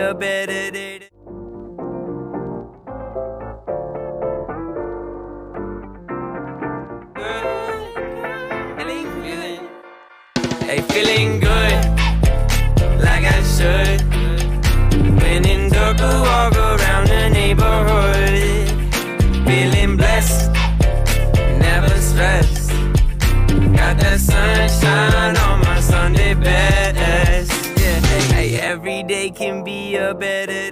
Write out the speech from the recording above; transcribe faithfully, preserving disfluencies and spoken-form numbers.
a better day. Hey, feeling good, like I should. When in dark, I walk around the neighborhood. Feeling blessed, never stressed. Got that sunshine on my Sunday best. Yeah, hey, hey, every day can be a better